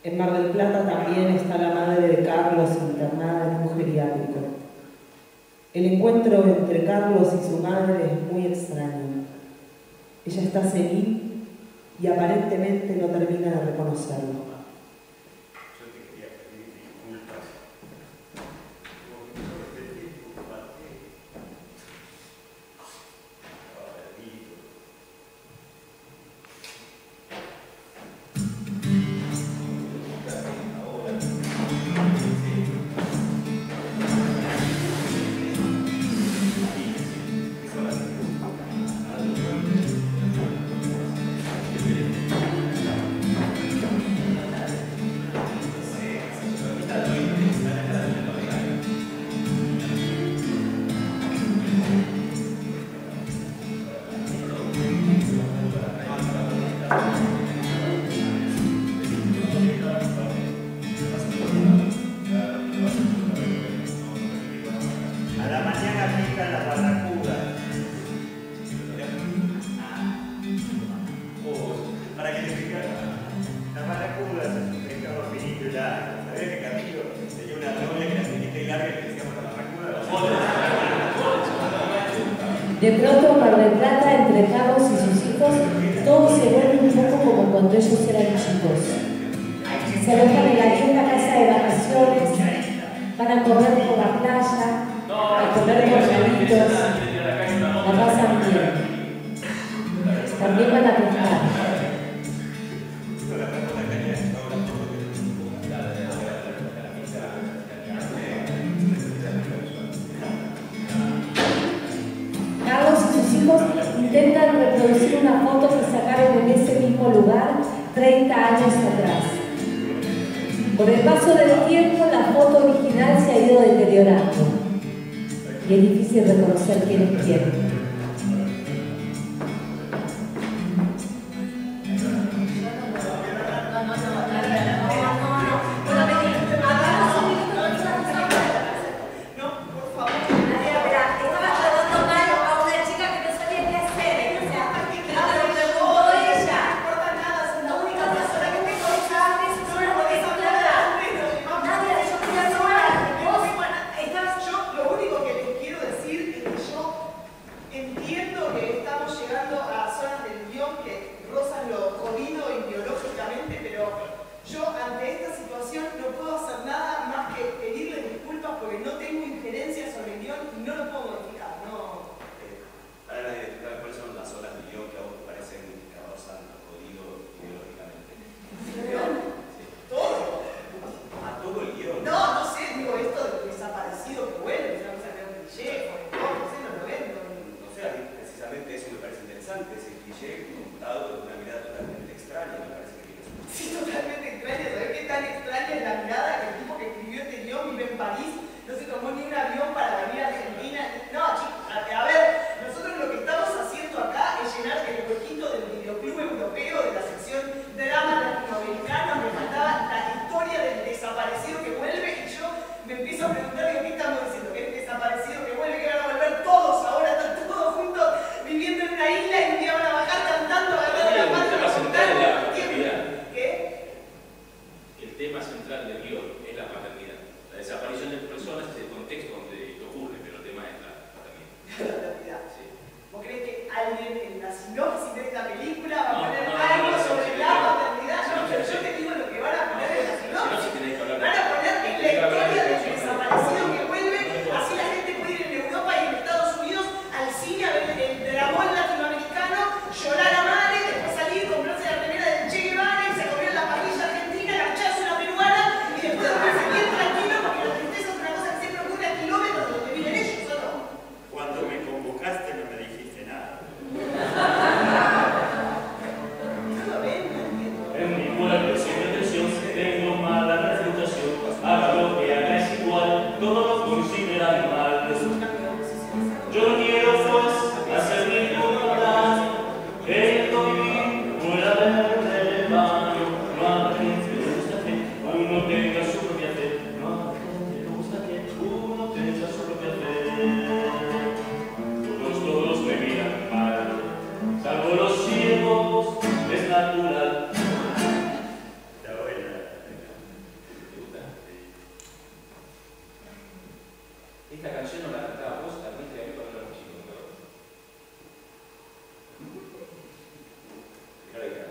En Mar del Plata también está la madre de Carlos internada en un geriátrico. El encuentro entre Carlos y su madre es muy extraño. Ella está senil y aparentemente no termina de reconocerlo. De pronto, en Mar del Plata, entre Carlos y sus hijos, todo se vuelve un poco como cuando ellos eran chicos. Se alojan en la linda casa de vacaciones, van a correr por la playa, a comer bocaditos, la pasan bien. También van a pescar. Intentan reproducir una foto que sacaron en ese mismo lugar 30 años atrás. Con el paso del tiempo, la foto original se ha ido deteriorando y es difícil reconocer quién es quién.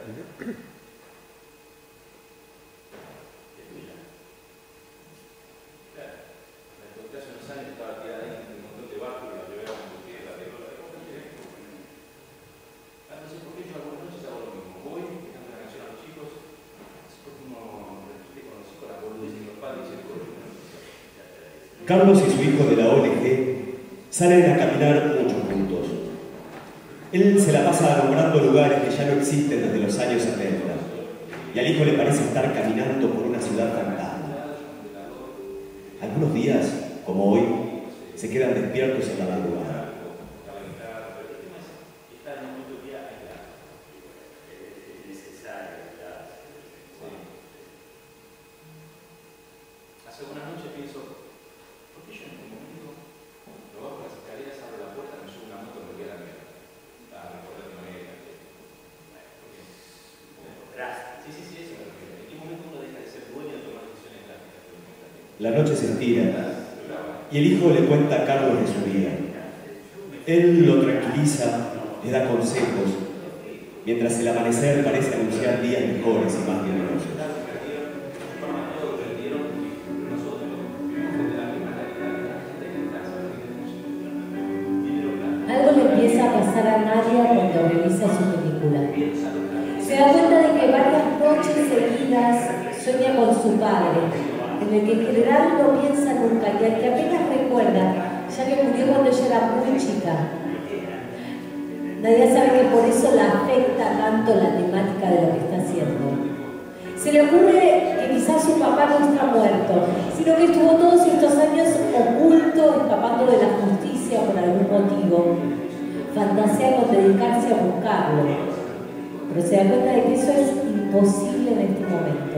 Carlos y su hijo de la ONG salen a caminar mucho juntos. Él se la pasa nombrando lugares que ya no existen desde los años 70, y al hijo le parece estar caminando por una ciudad fantasma. Algunos días, como hoy, se quedan despiertos en la madrugada. Hace una noche pienso, ¿por qué yo en este momento me bajo las escaleras, abro la puerta, me subo una moto, me queda miedo? A recordar de manera. Sí, eso me refiero. ¿En qué momento uno deja de ser dueño de tomar decisiones drásticas? La noche se estira y el hijo le cuenta a Carlos de su vida. Él lo tranquiliza, le da consejos, mientras el amanecer parece anunciar días mejores y más generosos. Algo le empieza a pasar a Nadia cuando revisa su película. Se da cuenta de que varias noches seguidas sueña con su padre, en el que en general no piensa nunca y al que apenas recuerda, ya que murió cuando ella era muy chica. Nadia sabe que por eso la afecta tanto la temática de lo que está haciendo. Se le ocurre que quizás su papá no está muerto, sino que estuvo todos estos años oculto, escapando de la justicia por algún motivo. Fantasea con dedicarse a buscarlo, pero se da cuenta de que eso es imposible en este momento.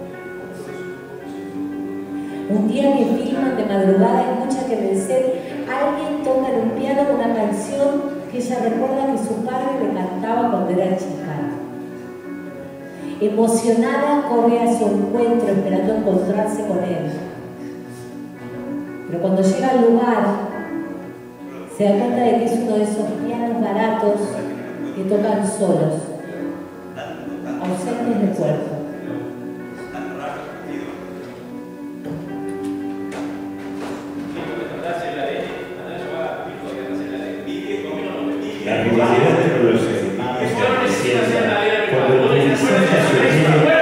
Un día que filman de madrugada, escucha que en el set alguien toca en un piano una canción que ella recuerda que su padre le cantaba cuando era chica. Emocionada corre a su encuentro esperando encontrarse con él. Pero cuando llega al lugar, se da cuenta de que es uno de esos pianos baratos que tocan solos, ausentes de cuerpo. La rivalidad entre los hermanos se acrecienta cuando el adolescente sugiere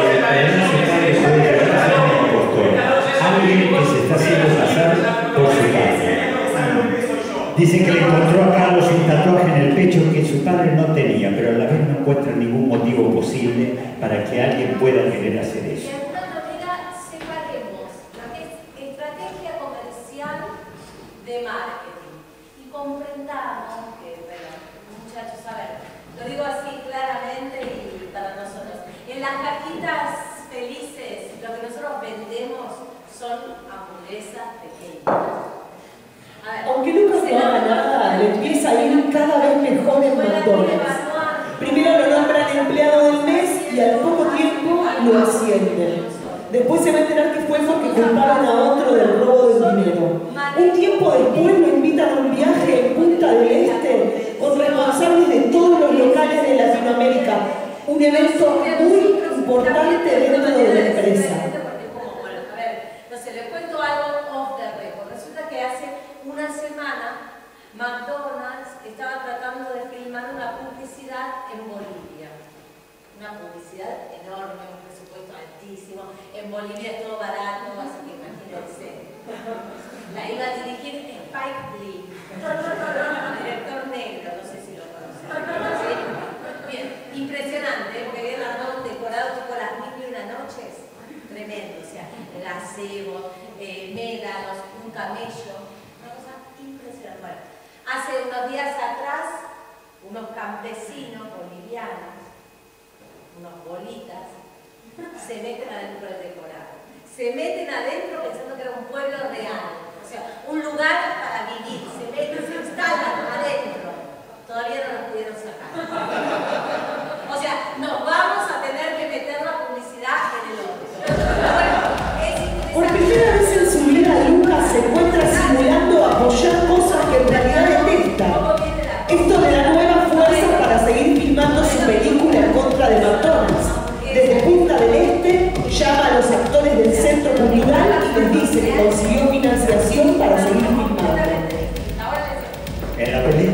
alguien que se está haciendo pasar por su padre. Dice que le encontró a Carlos un tatuaje en el pecho que su padre no tenía, pero a la vez no encuentra ningún motivo posible para que alguien pueda querer hacer eso. De alguna manera separemos lo que es estrategia comercial de marketing y comprendamos que, bueno, muchachos, a ver, lo digo así claramente y para nosotros. En las cajitas felices, lo que nosotros vendemos son hamburguesas pequeñas. Aunque Lucas no haga nada, le empieza a ir cada vez mejor en McDonald's. Primero lo nombran empleado del mes y al poco tiempo lo ascienden. Después se va a enterar que fue porque culparon a otro del robo del dinero. Un tiempo después lo invitan a un viaje en Punta del Este con responsables de todos los locales de Latinoamérica. Un evento muy importante dentro de la empresa. A ver, no sé, les cuento algo off the record. Resulta que hace una semana McDonald's estaba tratando de filmar una publicidad en Bolivia. Una publicidad enorme, un presupuesto altísimo. En Bolivia es todo barato, así que imagínense. La iba a dirigir Spike Lee, director negro, no sé si lo conocen. ¿Sí? Bien, impresionante, porque había Ardón decorado tipo las 1001 noches. Tremendo, o sea, gazebo, médanos, un camello. Bueno, hace unos días atrás, unos campesinos bolivianos, unos bolitas, se meten adentro del decorado. Se meten adentro pensando que era un pueblo real, o sea, un lugar para vivir. Se meten, se instalan adentro. Todavía no los pudieron sacar. O sea, nos vamos a tener que meter la publicidad en el otro. Bueno, es interesante. Por primera vez en su vida, Lucas se encuentra simulando apoyar cosas que en realidad detesta. Esto le da nuevas fuerzas para seguir filmando su película en contra del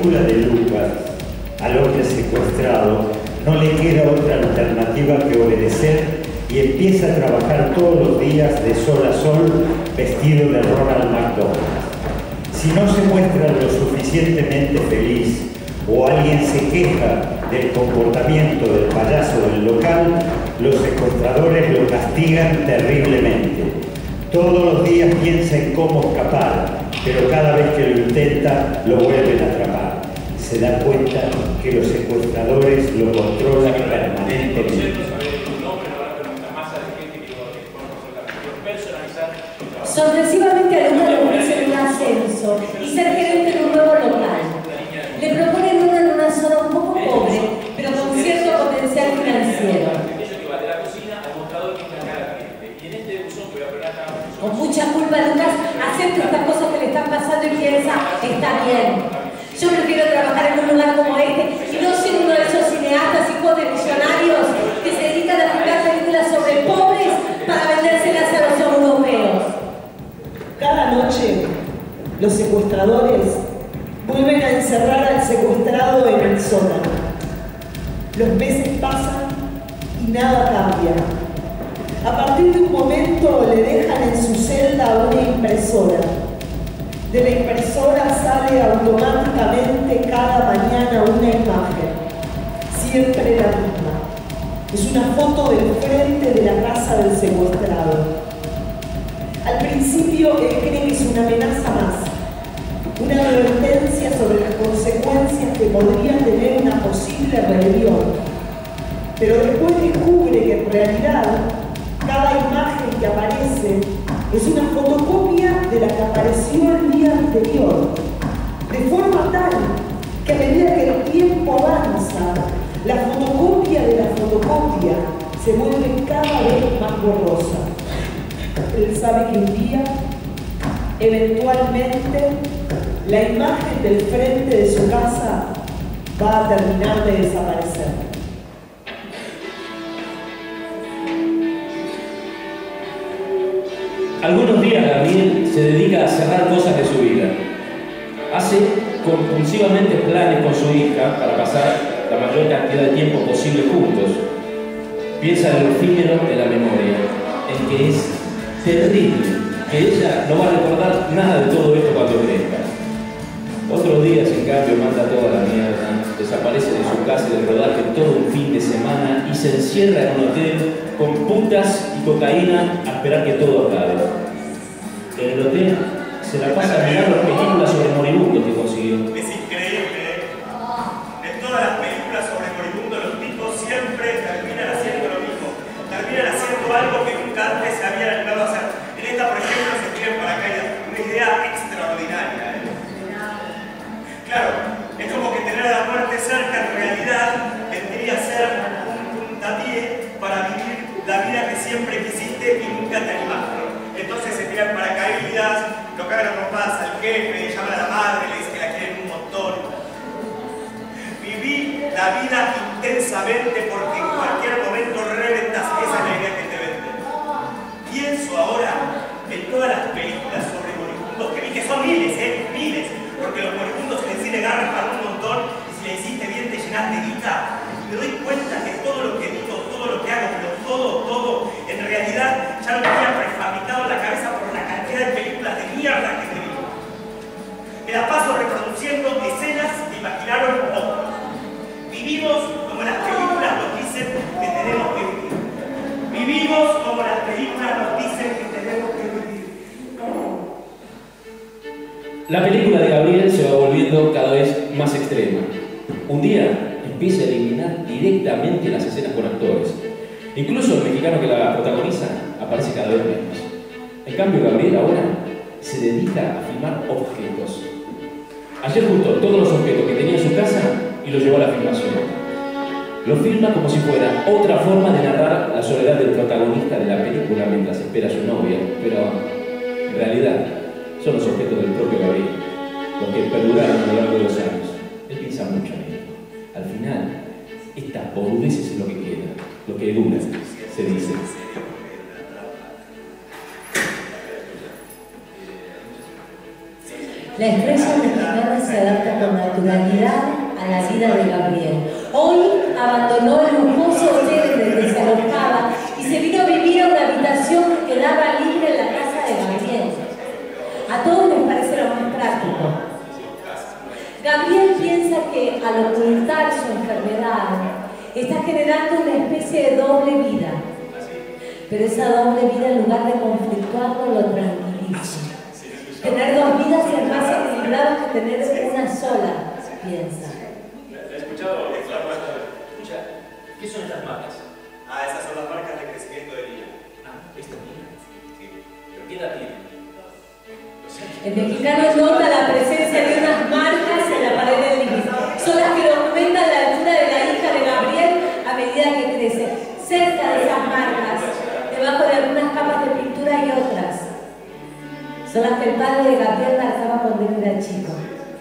captura de Lucas, al hombre secuestrado, no le queda otra alternativa que obedecer y empieza a trabajar todos los días de sol a sol vestido de Ronald McDonald. Si no se muestra lo suficientemente feliz o alguien se queja del comportamiento del payaso del local, los secuestradores lo castigan terriblemente. Todos los días piensa en cómo escapar, pero cada vez que lo intenta, lo vuelven a atrapar. Se da cuenta que los secuestradores lo controlan permanentemente. Sorpresivamente a Lucas le ofrecen un ascenso y ser gerente de un nuevo local. Le proponen uno en una zona un poco pobre, pero con cierto potencial financiero. Con mucha culpa Lucas acepta estas cosas que le están pasando y piensa, está bien. Yo prefiero trabajar en un lugar como este y no ser uno de esos cineastas hijos de millonarios que se dedican a filmar películas sobre pobres para vendérselas a los europeos. Cada noche, los secuestradores vuelven a encerrar al secuestrado en el sótano. Los meses pasan y nada cambia. A partir de un momento le dejan en su celda una impresora. De la impresora sale automáticamente cada mañana una imagen, siempre la misma. Es una foto del frente de la casa del secuestrado. Al principio él cree que es una amenaza más, una advertencia sobre las consecuencias que podría tener una posible rebelión. Pero después descubre que en realidad cada imagen que aparece es una fotocopia de la que apareció el día anterior, de forma tal que a medida que el tiempo avanza, la fotocopia de la fotocopia se vuelve cada vez más borrosa. Él sabe que un día, eventualmente, la imagen del frente de su casa va a terminar de desaparecer. Algunos días Gabriel se dedica a cerrar cosas de su vida. Hace compulsivamente planes con su hija para pasar la mayor cantidad de tiempo posible juntos. Piensa en lo efímero de la memoria, en que es terrible, que ella no va a recordar nada de todo esto cuando crezca. Otros días, en cambio, manda toda la mierda, desaparece de su casa y del rodaje todo un fin de semana y se encierra en un hotel con putas y cocaína a esperar que todo acabe. En el hotel se la pasa mirando películas sobre moribundos que consiguió. Es increíble. De todas las películas sobre moribundos, los tipos siempre terminan haciendo lo mismo. Terminan haciendo algo que nunca antes se habían animado a hacer. En esta, por ejemplo, se tiran paracaídas. Una idea extraordinaria. Claro, es como que tener a la muerte cerca en realidad vendría a ser un puntapié para vivir la vida que siempre quisiste y nunca te animaste. Entonces se tiran paracaídas, lo cagan a trompadas al jefe, llaman a la madre, le dicen que la quieren un montón. Viví la vida intensamente porque en cualquier momento reventas. Esa es la idea que te venden. Pienso ahora en todas las películas sobre moribundos que vi, que son miles, miles. Porque los moribundos en el cine garpan un montón y si le hiciste bien te llenas de guita. Y me doy cuenta que todo lo que digo, todo lo que hago, pero todo, en realidad ya lo tenía prefabricado en la cabeza por la cantidad de películas de mierda que te digo. Me la paso reproduciendo escenas que imaginaron otros. Vivimos como las películas nos dicen que tenemos que vivir. Vivimos como las películas nos dicen que tenemos que vivir. La película de Gabriel se va volviendo cada vez más extrema. Un día empieza a eliminar directamente las escenas con actores. Incluso el mexicano que la protagoniza aparece cada vez menos. En cambio, Gabriel ahora se dedica a filmar objetos. Ayer juntó todos los objetos que tenía en su casa y los llevó a la filmación. Lo filma como si fuera otra forma de narrar la soledad del protagonista de la película mientras espera a su novia, pero en realidad son los objetos del propio Gabriel, los que perduraron a lo largo de los años. Él piensa mucho en esto. Al final, estas boludeces es lo que queda, lo que dura, se dice. La estrella mexicana se adapta con naturalidad a la vida de Gabriel. Hoy abandonó el lujoso hotel en el que se alojaba y se vino a vivir a una habitación que quedaba libre en la casa de Gabriel. A todos les parece lo más práctico. Gabriel piensa que al ocultar su enfermedad está generando una especie de doble vida. Pero esa doble vida, en lugar de conflictuarlo, lo tranquiliza. Tener dos vidas es más equilibrado que tener una sola, piensa. ¿He escuchado? Escucha, ¿qué son estas marcas? Ah, esas son las marcas de crecimiento de Lía. Ah, ¿esta Lía? Sí. ¿Pero qué edad tiene? El mexicano nota la presencia de unas marcas en la pared del living. Son las que documentan la altura de la hija de Gabriel a medida que crece. Cerca de esas marcas, debajo de algunas capas de pintura y otras, son las que el padre de Gabriel marcaba cuando él era chico.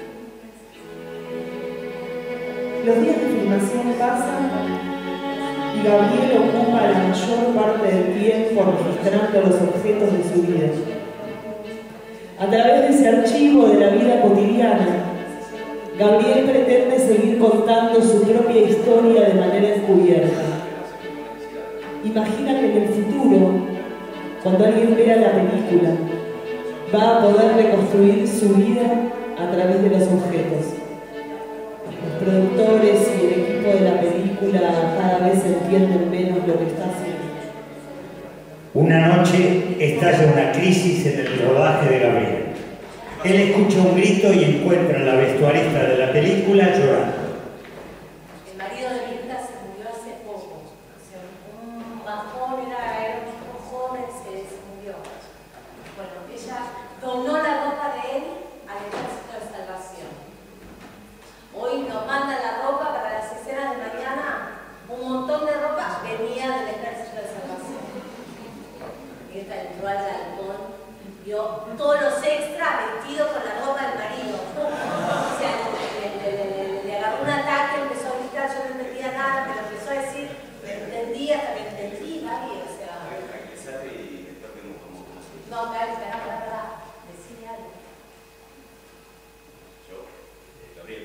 Los días de filmación pasan y Gabriel ocupa la mayor parte del tiempo registrando los objetos de su vida. A través de ese archivo de la vida cotidiana, Gabriel pretende seguir contando su propia historia de manera encubierta. Imagina que en el futuro, cuando alguien vea la película, va a poder reconstruir su vida a través de los objetos. Los productores y el equipo de la película cada vez entienden menos lo que está haciendo. Una noche estalla una crisis en el rodaje de Gabriel. Él escucha un grito y encuentra a la vestuarista de la película llorando. El marido de Mirta se murió hace poco. O sea, un bajón, era un chico joven, se murió. Bueno, ella donó la ropa de él al Ejército de Salvación. Hoy nos mandan la ropa para las escenas de mañana. Un montón de ropa venía del Ejército de Salvación. Y esta entró al galpón, vio todos los extras vestidos con la ropa del marido. O sea, le agarró un ataque, empezó a gritar, yo no entendía nada, pero empezó a decir, entendía, también entendí, Gaby, o sea. No, Gaby, espera, decime algo. Yo, Gabriel.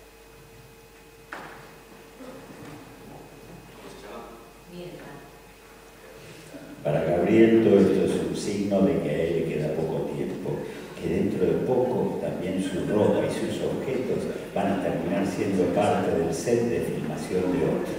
¿Cómo se llama? Mirta. Para Gabriel todo esto es un signo de que a él le queda poco tiempo, que dentro de poco también su ropa y sus objetos van a terminar siendo parte del set de filmación de otro.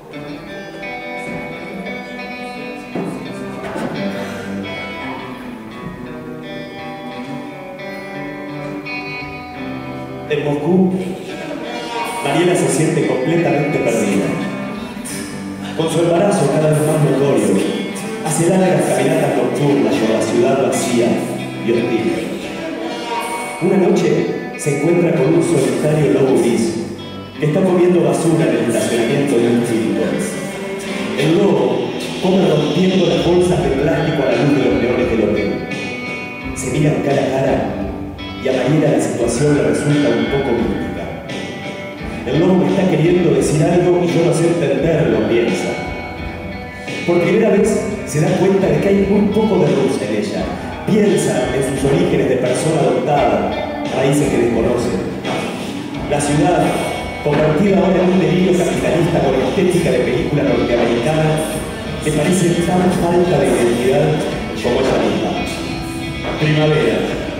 En Moscú, Mariela se siente completamente perdida. Con su embarazo cada vez más notorio, hace largas caminatas nocturnas por la ciudad vacía y hostil. Una noche se encuentra con un solitario lobo gris que está comiendo basura en el estacionamiento de un circo. El lobo come rompiendo las bolsas de plástico a la luz de los leones del hotel. Se miran cara a cara y a Mariela la situación le resulta un poco mística. El lobo me está queriendo decir algo y yo no sé entenderlo, piensa. Por primera vez se da cuenta de que hay muy poco de luz en ella. Piensa en sus orígenes de persona adoptada, raíces que desconoce. La ciudad, convertida ahora en un delirio capitalista con estética de película norteamericana, le parece tan falta de identidad como ella misma. Primavera,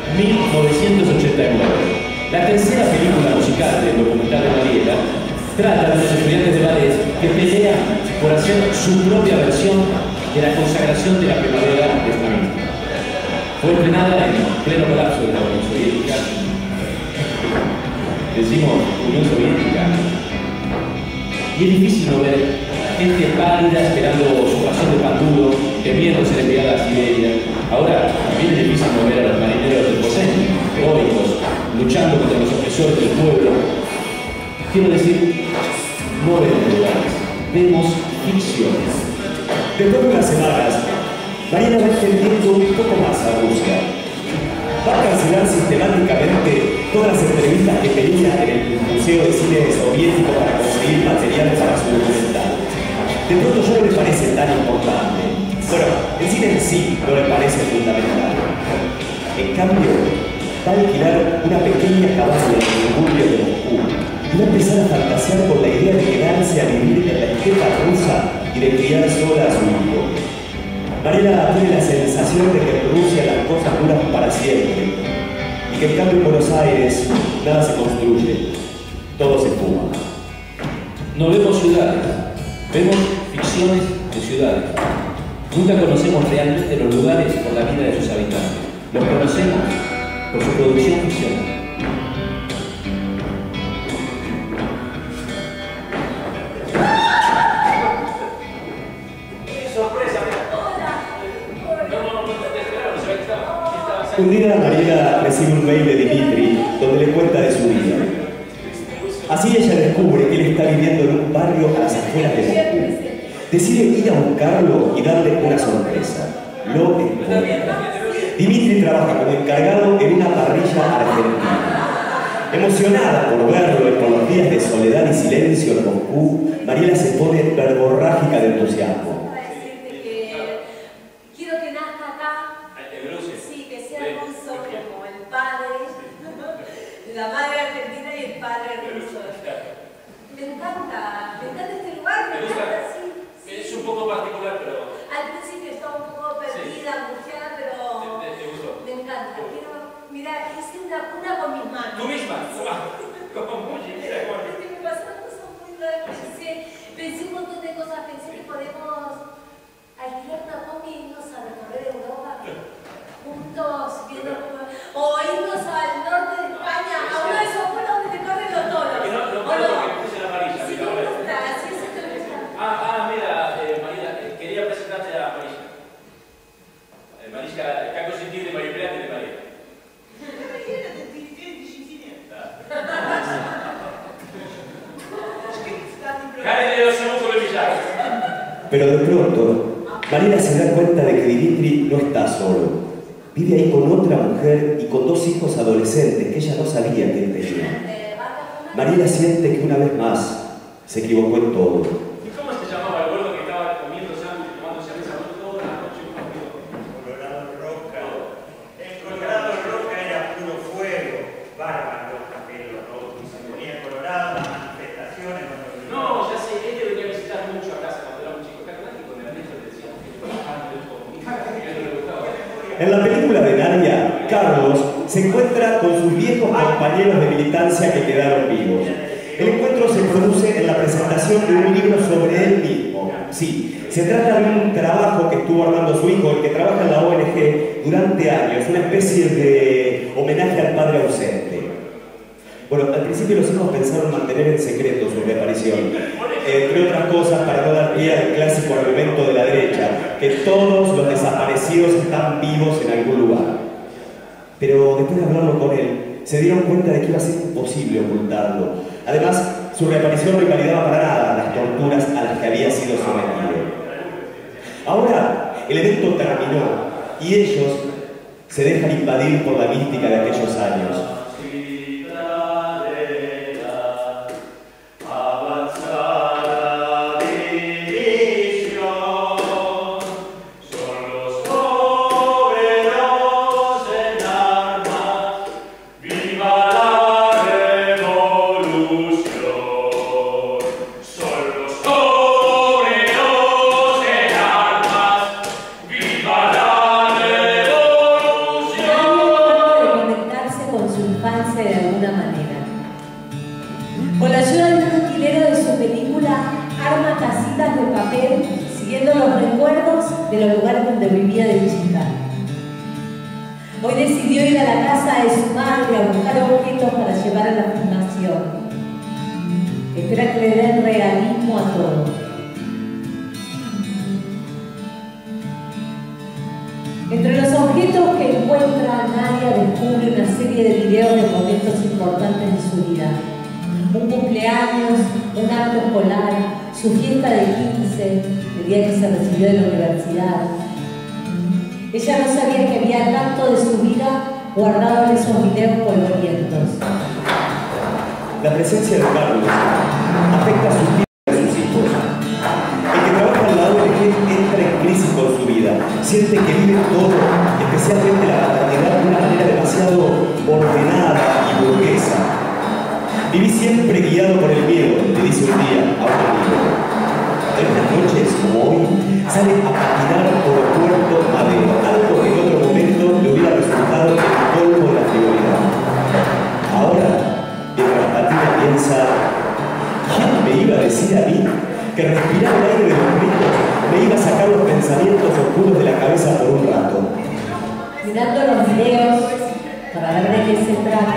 1989. La tercera película musical del documental de Mariela trata de los estudiantes de ballet que pelean por hacer su propia versión de la consagración de la primavera de Stravinsky. Fue estrenada en pleno colapso de la Unión Soviética. Decimos Unión Soviética. Y es difícil no ver gente pálida esperando su ración de pan duro, temiendo ser enviada a Siberia. Ahora también es difícil no ver a los marineros del Posen, heroicos, luchando contra los opresores del pueblo. Quiero decir, no vemos lugares, vemos ficciones. Después de unas semanas, Mariela va entendiendo un poco más a Rusia. Va a cancelar sistemáticamente todas las entrevistas que pedía en el Museo de Cine Soviético para conseguir material para su documental. De pronto ya no le parece tan importante. Bueno, el cine en sí no le parece fundamental. En cambio, va a alquilar una pequeña cabaña en el suburbio de Moscú y va a empezar a fantasear con la idea de quedarse a vivir en la estepa rusa y de criar sola a su hijo. Mariela tiene la sensación de que en Rusia las cosas duran para siempre y que en cambio en Buenos Aires nada se construye, todo se fuma. No vemos ciudades, vemos ficciones de ciudades. Nunca conocemos realmente los lugares por la vida de sus habitantes. Los conocemos por su producción ficcional. Un día Mariela recibe un mail de Dimitri donde le cuenta de su vida. Así ella descubre que él está viviendo en un barrio a las afueras de Moscú. Decide ir a buscarlo y darle una sorpresa. Lo encuentra. Dimitri trabaja como encargado en una parrilla argentina. Emocionada por verlo y por los días de soledad y silencio en Moscú, Mariela se pone verborrágica de entusiasmo. Quiero que nazca acá. Sí, que sea ruso como el padre, la madre argentina y el padre ruso. Me encanta este lugar, me encanta, sí. Es un poco particular, pero... Al principio estaba un poco perdida, angustiada, pero ¿Te gustó? me encanta. Quiero, mira, hice una cuna con mis manos. ¿Tú misma? Como muy linda. Me pasaron cosas muy raras, pensé un montón de cosas, pensé que podemos alquilar una combi y irnos a recorrer Europa juntos, viendo o irnos al norte de España, a uno de esos pueblos donde te corren los toros. No paro porque puse la amarilla. Sí, me gusta, así es que me gusta. Mira, María, quería presentarte a Marisha. Marisha, как очень дивный мой приятель, Мария. Pero de pronto, Mariela se da cuenta de que Dimitri no está solo. Vive ahí con otra mujer y con dos hijos adolescentes que ella no sabía que él tenía. Mariela siente que una vez más se equivocó en todo. ¿Y cómo se llamaba el gordo que estaba comiendo sándwich y tomando cerveza toda la noche? Colorado Roca. El Colorado Roca era puro fuego. Bárbaro, pelo rojo. Se ponía colorado, las manifestaciones. No, ya sé, él te venía a visitar mucho a casa cuando era un chico. ¿Te acuerdas que con el Ernesto le decíamos que le gustaba? En la película de Nadia, Carlos se encuentra con sus viejos compañeros de militancia que quedaron vivos. El encuentro se produce en la presentación de un libro sobre él mismo. Sí, se trata de un trabajo que estuvo armando su hijo, el que trabaja en la ONG durante años, una especie de homenaje al padre ausente. Bueno, al principio los hijos pensaron mantener en secreto su reaparición, entre otras cosas para no dar pie al clásico argumento de la derecha, que todos los desaparecidos están vivos en algún lugar. Pero después de hablarlo con él, se dieron cuenta de que iba a ser imposible ocultarlo. Además, su reaparición no invalidaba para nada las torturas a las que había sido sometido. Ahora, el evento terminó y ellos se dejan invadir por la mística de aquellos años. de los lugares donde vivía de chica. Hoy decidió ir a la casa de su madre a buscar objetos para llevar a la filmación. Espera que le den realismo a todo. Entre los objetos que encuentra, Nadia descubre una serie de videos de momentos importantes de su vida. Un cumpleaños, un acto escolar, su fiesta de 15, el día que se recibió de la universidad. Ella no sabía que había tanto de su vida guardado en esos videos polvorientos. La presencia de Carlos afecta a sus vidas y a sus hijos. El que trabaja en la ONG entra en crisis con su vida. siente que vive todo, especialmente la maternidad, de una manera demasiado ordenada y burguesa. Viví siempre guiado por el miedo, le dice un día a un amigo. En unas noches, como hoy, sale a patinar por Puerto Madero, algo que en otro momento le hubiera resultado el colmo de la frivolidad. Ahora, mientras patina piensa, ¿quién me iba a decir a mí que respirar el aire de los ricos me iba a sacar los pensamientos oscuros de la cabeza por un rato? Mirando los videos para ver de qué se trata,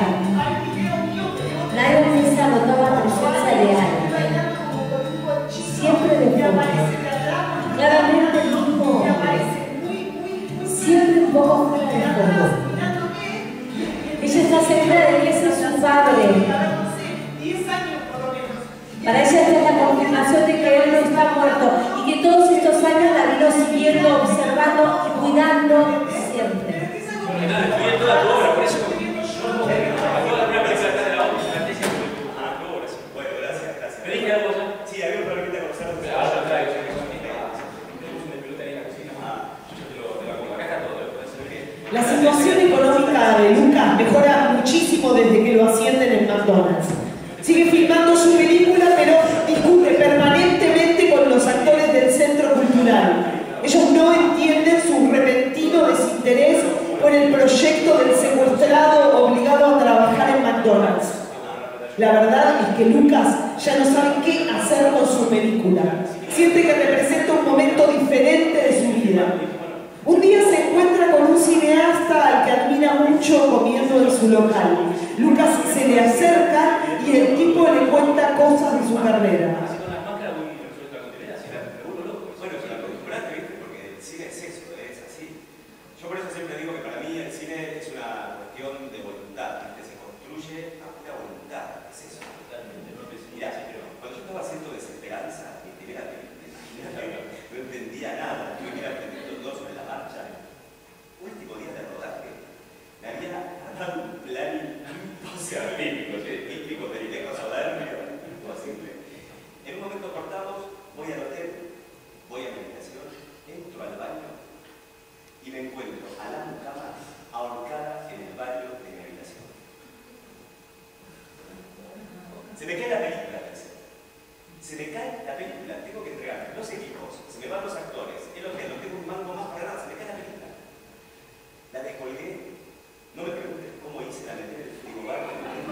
Nairo Mesa notaba presencia de alguien, siempre de fondo, claramente el mismo hombre, siempre un poco fuera de fondo. Ella está segura de que ese es su padre. Para ella esta es la confirmación de que él no está muerto y que todos estos años la vino siguiendo, observando y cuidando siempre. Estudié toda tu obra, por eso La situación económica de Lucas mejora muchísimo desde que lo ascienden en McDonald's. Sigue filmando su película, pero discute permanentemente con los actores del centro cultural. Ellos no entienden su repentino desinterés por el proyecto del secuestrado obligado a trabajar en McDonald's. La verdad es que Lucas ya no sabe qué hacer con su película. Siente que representa un momento diferente de su vida. Un día se encuentra con un cineasta al que admira mucho comiendo en su local. Lucas se le acerca y el tipo le cuenta cosas de su carrera. Yo por eso siempre digo que para mí el cine es una cuestión de voluntad, que se construye a pura voluntad, es eso. Mirá, cuando yo estaba haciendo Desesperanza, mi primera película, no entendía nada, tuve que ir aprendiendo todo sobre la marcha. Último día de rodaje, me había dado un plan imposible, típico del viejo soberbio, imposible. En un momento cortamos, voy al hotel, voy a mi habitación, entro al baño y me encuentro a la mucama ahorcada en el baño de mi habitación. Se me cae la película, pensé. Se me cae la película, tengo que entregar los equipos, se me van los actores, el hotel, no tengo un mango más para nada, se me cae la película. La descolgué, no me preguntes cómo hice, la metí en el frigobar.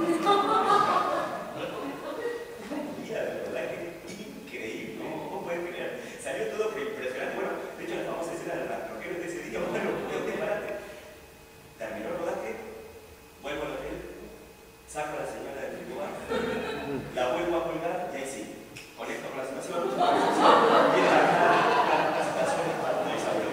Mira, de verdad que increíble, ¿cómo puedes creer? Salió todo impresionante. Bueno, de hecho la famosa escena del rastroquero de ese día, bueno, yo te parate. Terminó el rodaje, vuelvo al hotel, saco a la señora del frigobar, la vuelvo a colgar y ahí sí, conecto con la situación. Y la situación es para no saber.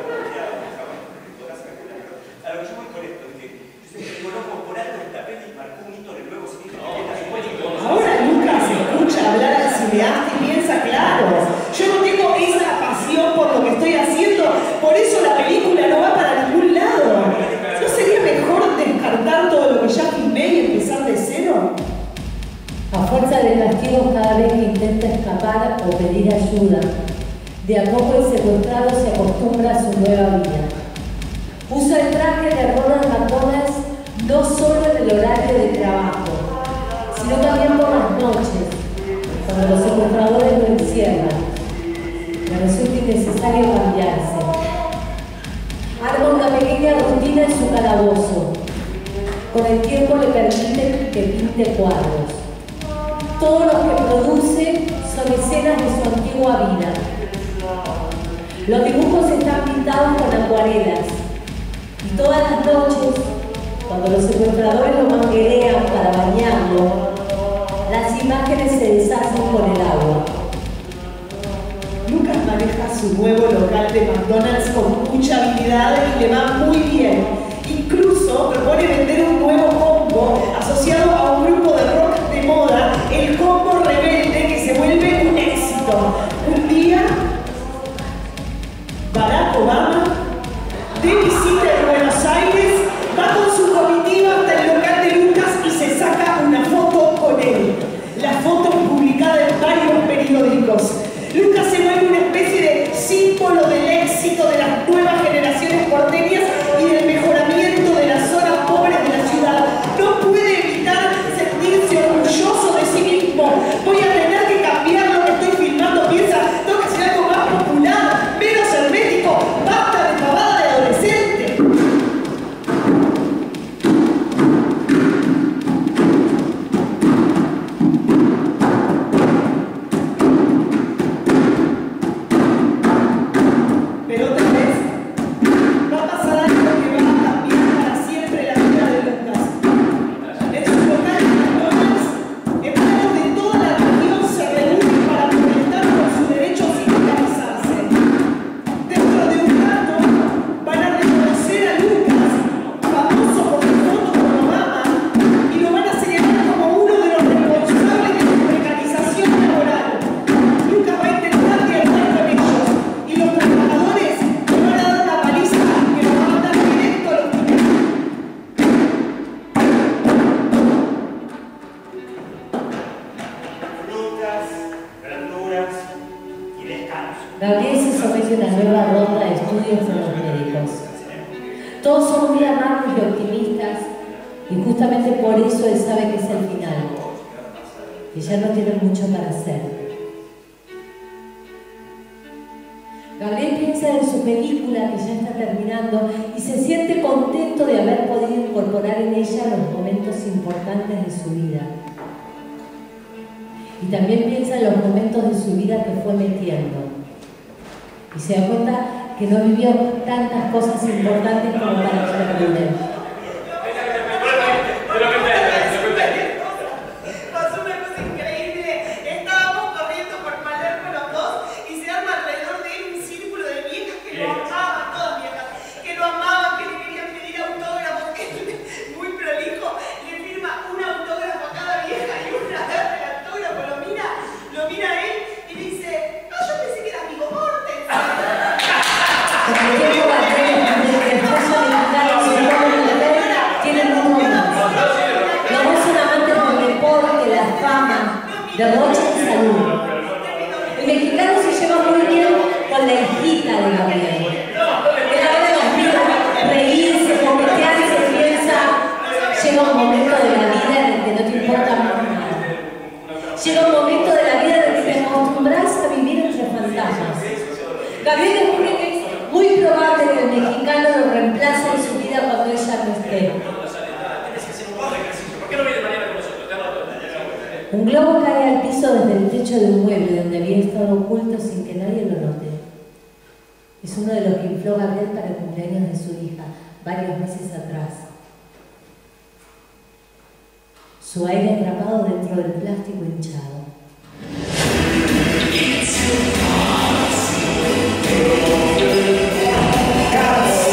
A lo que yo voy con esto es que yo conozco por algo esta peli marcó un hito en el nuevo cine. Ahora Lucas escucha hablar al cineasta y piensa, claro, yo no tengo esa pasión por lo que estoy haciendo, por eso la película no va para ningún lado. ¿No sería mejor descartar todo lo que ya filmé y empezar de cero? A fuerza de castigos cada vez que intenta escapar o pedir ayuda, de a poco el secuestrado se acostumbra a su nueva vida. Usa el traje de Ronald McDonald's no solo en el horario de trabajo, sino también por las noches, cuando los secuestradores lo encierran. Le resulta innecesario cambiarse. Arma una pequeña rutina en su calabozo. Con el tiempo le permite que pinte cuadros. Todo lo que produce son escenas de su antigua vida. Los dibujos están pintados con acuarelas. Y todas las noches, cuando los secuestradores lo manguerean para bañarlo, las imágenes se deshacen con el agua. Lucas maneja su nuevo local de McDonald's con mucha habilidad y le va muy bien. Incluso propone vender un nuevo combo asociado a un grupo de rock de moda, el combo rebelde, que se vuelve un éxito. Un día, Barack Obama, de visita en Buenos Aires, va con su comitiva hasta el local de Lucas y se saca una foto con él. La foto publicada en varios periódicos. Lucas se vuelve una especie de símbolo del éxito de las nuevas Gabriel se somete a una nueva ronda de estudios con los médicos. Todos son muy amables y optimistas, y justamente por eso él sabe que es el final, que ya no tiene mucho para hacer. Gabriel piensa en su película que ya está terminando y se siente contento de haber podido incorporar en ella los momentos importantes de su vida. Y también piensa en los momentos de su vida que fue metiendo. Y se da cuenta que no vivió tantas cosas importantes como para que perder. Derroche de salud. El mexicano se lleva muy bien con la hijita de Gabriel. Que la ve los mira, reírse, coquetearse, piensa. Llega un momento de la vida en el que no te importa más nada. Llega un momento de la vida en el que te acostumbras a vivir entre fantasmas. Gabriel descubre que es muy probable que el mexicano lo reemplace en su vida cuando ella no esté. Un globo cae al piso desde el techo de un mueble donde había estado oculto sin que nadie lo note. Es uno de los que infló Gabriel para el cumpleaños de su hija, varios meses atrás. Su aire atrapado dentro del plástico hinchado. Cats,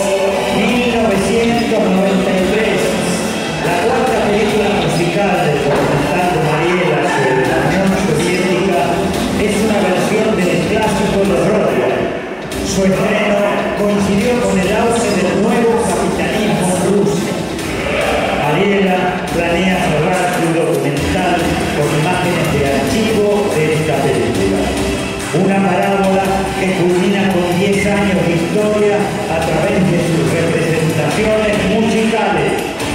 1993, la cuarta película musical del documental Mariela sobre la Unión Soviética es una versión del clásico de Broadway. Su estreno coincidió con el auge del nuevo capitalismo ruso. Mariela planea cerrar su documental con imágenes de archivo de esta película. Una parábola que culmina con 10 años de historia a través de sus representaciones musicales.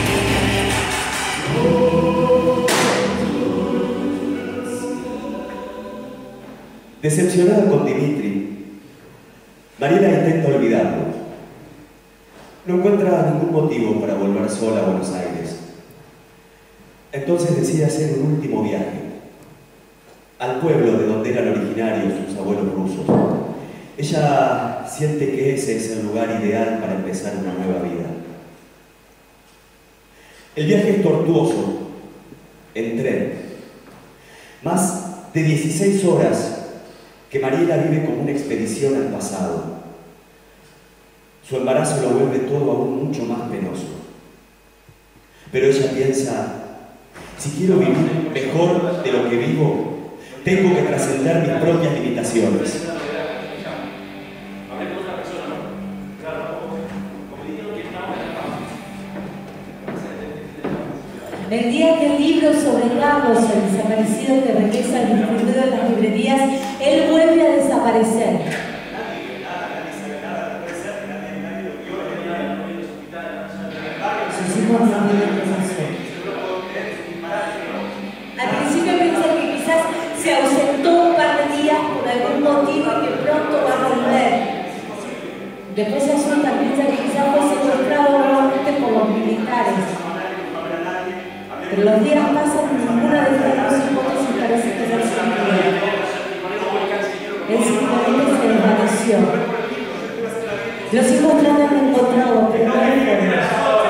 Decepcionada con Dimitri, Mariela intenta olvidarlo. No encuentra ningún motivo para volver sola a Buenos Aires. Entonces decide hacer un último viaje al pueblo de donde eran originarios sus abuelos rusos. Ella siente que ese es el lugar ideal para empezar una nueva vida. El viaje es tortuoso, en tren. Más de 16 horas que Mariela vive como una expedición al pasado. Su embarazo lo vuelve todo aún mucho más penoso. Pero ella piensa, si quiero vivir mejor de lo que vivo, tengo que trascender mis propias limitaciones. El día que el libro sobre Carlos, el desaparecido que regresa al distribuidor de las librerías, él vuelve a desaparecer. Sus hijos no viven qué pasó. Al principio piensa que quizás se ausentó un par de días por algún motivo y que pronto va a volver. Después se asusta, piensa que quizás fue secuestrado nuevamente por los militares. Pero los días pasan y ninguna de estas dos hipótesis parece tener sentido. Él simplemente se desvaneció. Los hijos tratan de encontrarlo, pero no hay forma.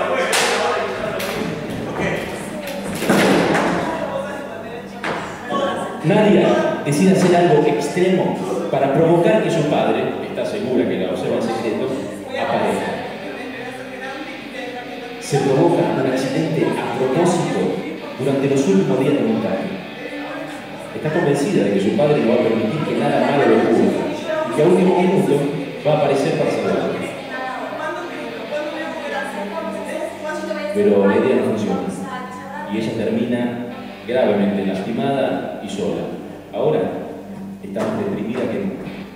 Nadia decide hacer algo extremo para provocar que su padre, está segura que la observa en secreto, aparezca. Se provoca un accidente a propósito durante los últimos días de montaje. Está convencida de que su padre no va a permitir que nada malo le ocurra y que a último minuto va a aparecer para salvarlo. Pero la idea no funciona y ella termina gravemente lastimada y sola. Ahora está más deprimida que nunca.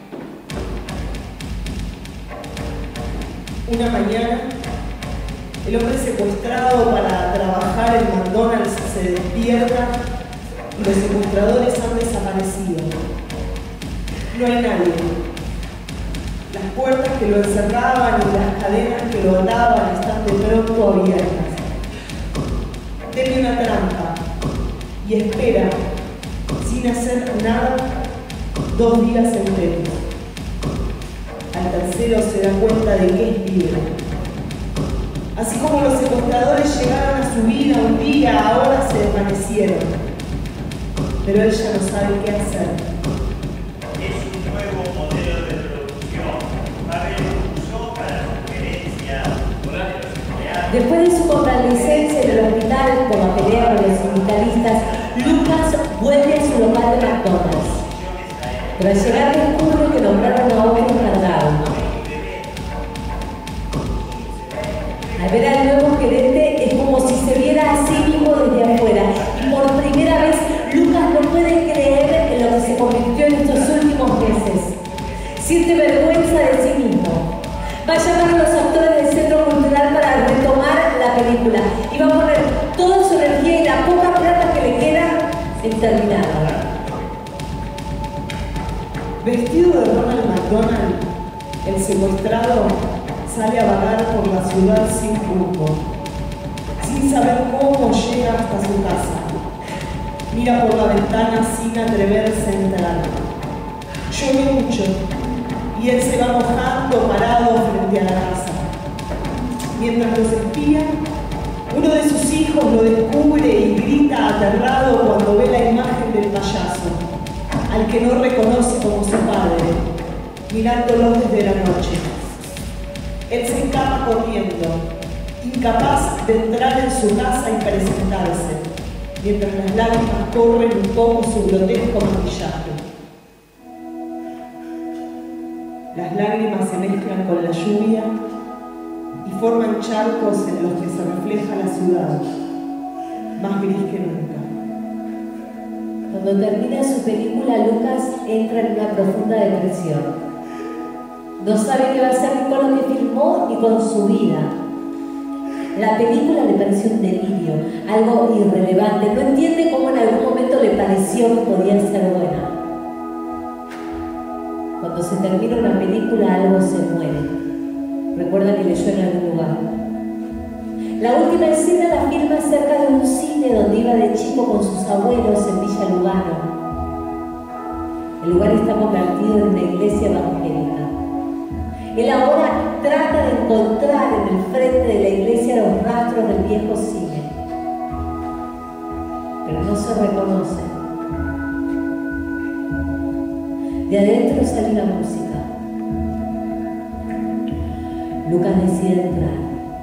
Una mañana, el hombre secuestrado para trabajar en McDonald's se despierta y los secuestradores han desaparecido. No hay nadie. Las puertas que lo encerraban y las cadenas que lo ataban están de pronto abiertas. Teme una trampa y espera, sin hacer nada, 2 días enteros. Al tercero se da cuenta de que es libre. Así como los secuestradores llegaron a su vida un día, ahora se desvanecieron. Pero él ya no sabe qué hacer. Es un nuevo modelo de producción. Pavel lo usó para sugerencias. Después de su comparecencia en el hospital por la pelea con los sindicalistas, Lucas vuelve a su local de McDonald's. Pero al llegar descubre que nombraron a otro encargado. Al ver al nuevo gerente es como si se viera a sí mismo desde afuera. Y por primera vez Lucas no puede creer en lo que se convirtió en estos últimos meses. Siente vergüenza de sí mismo. Va a llamar a los actores del Centro Cultural para retomar la película y va a poner toda su energía y la poca plata que le queda en terminarla. Vestido de Ronald McDonald, el secuestrado sale a vagar por la ciudad sin rumbo, sin saber cómo llega hasta su casa. Mira por la ventana sin atreverse a entrar. Llueve mucho y él se va mojando parado frente a la casa. Mientras los espía, uno de sus hijos lo descubre y grita aterrado cuando ve la imagen del payaso, al que no reconoce como su padre, mirándolo desde la noche. Él se escapa corriendo, incapaz de entrar en su casa y presentarse, mientras las lágrimas corren un poco su grotesco maquillaje. Las lágrimas se mezclan con la lluvia y forman charcos en los que se refleja la ciudad, más gris que nunca. Cuando termina su película, Lucas entra en una profunda depresión. No sabe qué va a hacer ni con lo que filmó ni con su vida. La película le pareció un delirio, algo irrelevante. No entiende cómo en algún momento le pareció que podía ser buena. Cuando se termina una película, algo se muere. Recuerda que leyó en algún lugar. La última escena la filma cerca de un cine donde iba de chico con sus abuelos en Villa Lugano. El lugar está convertido en una iglesia evangélica. Él ahora trata de encontrar en el frente de la iglesia los rastros del viejo cine, pero no se reconocen. De adentro sale la música. Lucas decide entrar.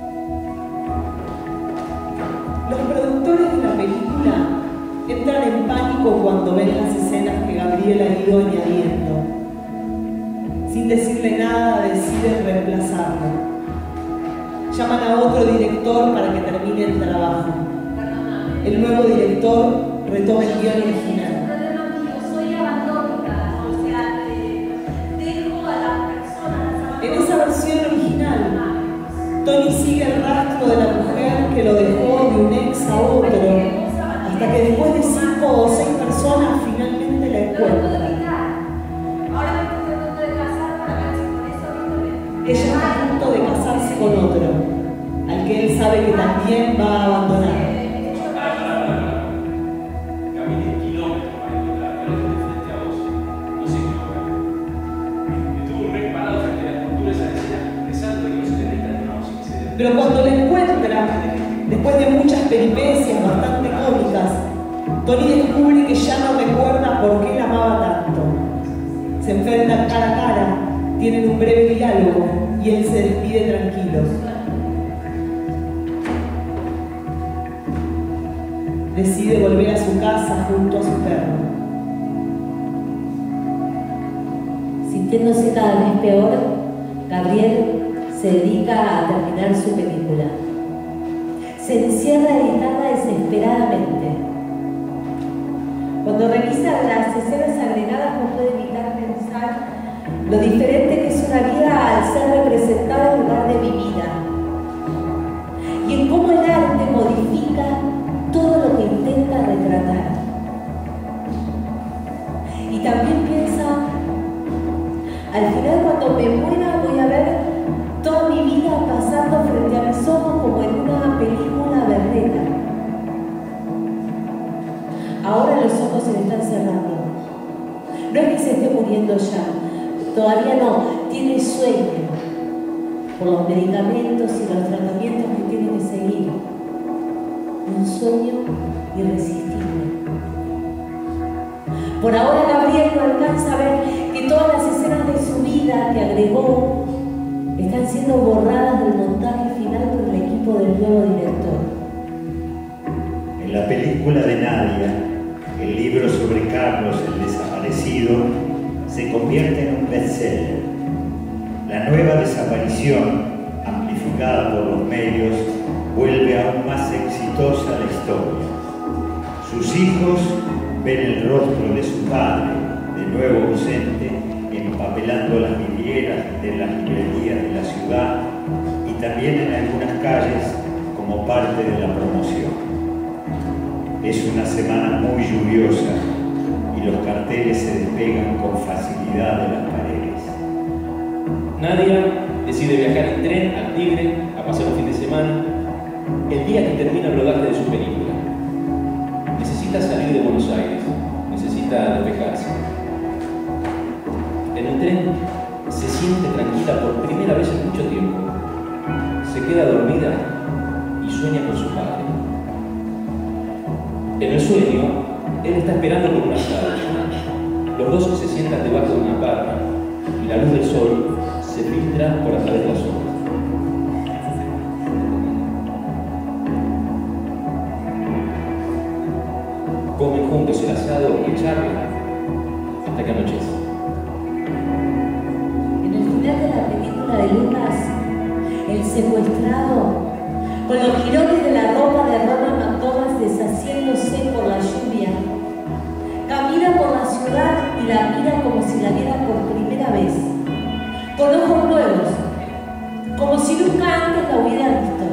Los productores de la película entran en pánico cuando ven las escenas que Gabriel ha ido añadiendo. Sin decirle nada, deciden reemplazarlo. Llaman a otro director para que termine el trabajo. El nuevo director retoma el guión original. Soy abandónica, o sea, dejo a las personas. En esa versión original, Tony sigue el rastro de la mujer que lo dejó de un ex a otro, hasta que después de 5 o 6 personas finalmente la encuentra. Ella está a punto de casarse con otro, al que él sabe que también va a abandonar. Caminé kilómetros para encontrarme, lo dejé frente a vos. No sé qué lograr. Estuve un mes parado frente a la escultura esa escena, pensando que no se tenía que no suceder. Pero cuando la encuentra, después de muchas peripecias bastante cómicas, Tony descubre que ya no recuerda por qué la amaba tanto. Se enfrentan cara a cara, tienen un breve diálogo y él se despide tranquilo. Decide volver a su casa junto a su perro. Sintiéndose cada vez peor, Gabriel se dedica a terminar su película. Se encierra a editarla desesperadamente. Cuando revisa las escenas agregadas no puede evitar pensar lo diferente que es una vida al ser representada en lugar de vivir. Al final, cuando me muera, voy a ver toda mi vida pasando frente a mis ojos como en una película berreta. Ahora los ojos se le están cerrando. No es que se esté muriendo ya, todavía no, tiene sueño por los medicamentos y los tratamientos que tiene que seguir. Un sueño irresistible. Por ahora Gabriel no alcanza a ver que todas las escenas de su vida que agregó están siendo borradas del montaje final por el equipo del nuevo director. En la película de Nadia, el libro sobre Carlos el desaparecido se convierte en un bestseller. La nueva desaparición, amplificada por los medios, vuelve aún más exitosa la historia. Sus hijos ven el rostro de su padre, de nuevo ausente, empapelando las vidrieras de las librerías de la ciudad y también en algunas calles como parte de la promoción. Es una semana muy lluviosa y los carteles se despegan con facilidad de las paredes. Nadia decide viajar en tren al Tigre a pasar un fin de semana el día que termina el rodaje de su película. Necesita salir de Buenos Aires, necesita despejarse. En el tren se siente tranquila por primera vez en mucho tiempo. Se queda dormida y sueña con su padre. En el sueño, él está esperando con una sábana. Los dos se sientan debajo de una parra y la luz del sol se filtra por a través de las hojas. Comen juntos el asado y charlan hasta que anochece. En el final de la película de Lucas, el secuestrado, con los jirones de la ropa de Ronald McDonald deshaciéndose por la lluvia, camina por la ciudad y la mira como si la viera por primera vez, con ojos nuevos, como si nunca antes la hubiera visto.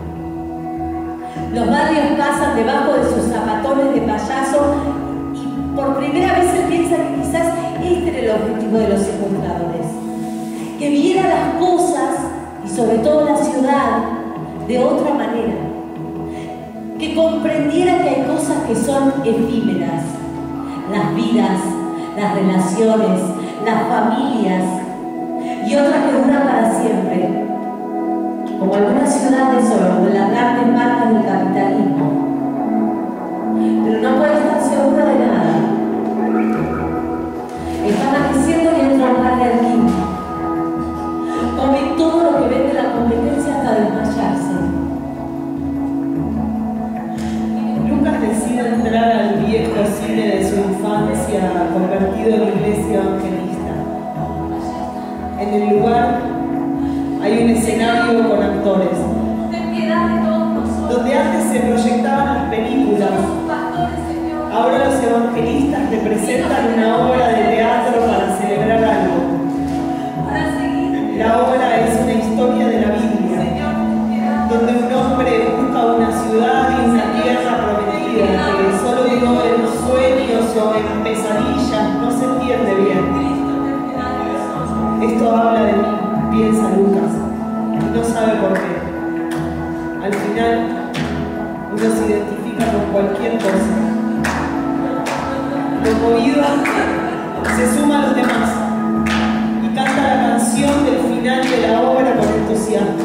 Los barrios pasan debajo de sus zapatones de payaso y por primera vez él piensa que quizás este era el objetivo de los secuestradores. Que viera las cosas y sobre todo la ciudad de otra manera. Que comprendiera que hay cosas que son efímeras. Las vidas, las relaciones, las familias y otras que duran para siempre. Como algunas ciudades o de las grandes marcas del capitalismo. Pero no puede estar seguro de nada. Está amaneciendo y entra a un bar de alquimia. Come todo lo que vende la competencia hasta desmayarse. Lucas decide entrar al viejo cine de su infancia, convertido en iglesia evangelista. En el lugar hay un escenario con actores, donde antes se proyectaban las películas. Ahora los evangelistas representan una obra de teatro para celebrar algo. La obra es una historia de la Biblia, donde un hombre busca una ciudad y una tierra prometida que solo vio en sueños o en pesadillas, no se entiende bien. Esto habla de mí, piensa Lucas, y no sabe por qué. Al final, uno se identifica con cualquier cosa. Conmovido, se suma a los demás y canta la canción del final de la obra con entusiasmo.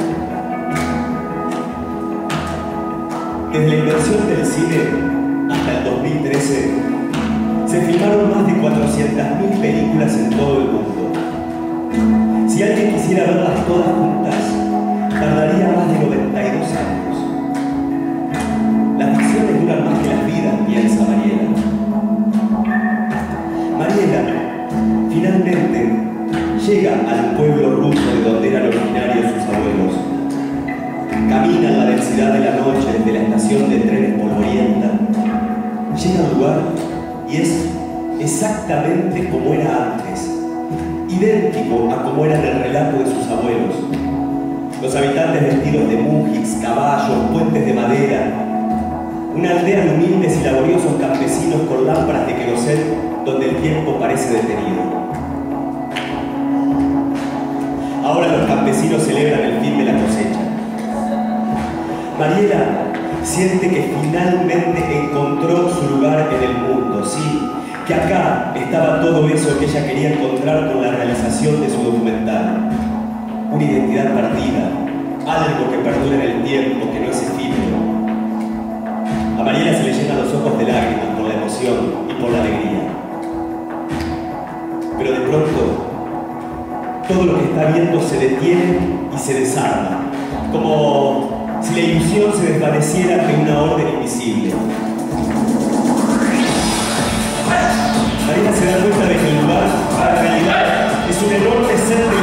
Desde la invención del cine hasta el 2013, se filmaron más de 400.000 películas en todo el mundo. Si alguien quisiera verlas todas juntas, tardaría más de 92 años. Las ficciones duran más que las vidas, piensa Mariela. Mariela, finalmente, llega al pueblo ruso de donde eran originarios sus abuelos. Camina en la densidad de la noche desde la estación de trenes polvorienta. Llega al lugar y es exactamente como era antes, idéntico a como era en el relato de sus abuelos. Los habitantes vestidos de mujiks, caballos, puentes de madera. Una aldea de humildes y laboriosos campesinos con lámparas de querosén donde el tiempo parece detenido. Ahora los campesinos celebran el fin de la cosecha. Mariela siente que finalmente encontró su lugar en el mundo, sí, que acá estaba todo eso que ella quería encontrar con la realización de su documental. Una identidad perdida, algo que perdura en el tiempo, que no es efímero. A Mariela se le llenan los ojos de lágrimas por la emoción y por la alegría. Pero de pronto, todo lo que está viendo se detiene y se desarma, como si la ilusión se desvaneciera ante una orden invisible. Mariela se da cuenta de que el lugar, en realidad, es un enorme ser de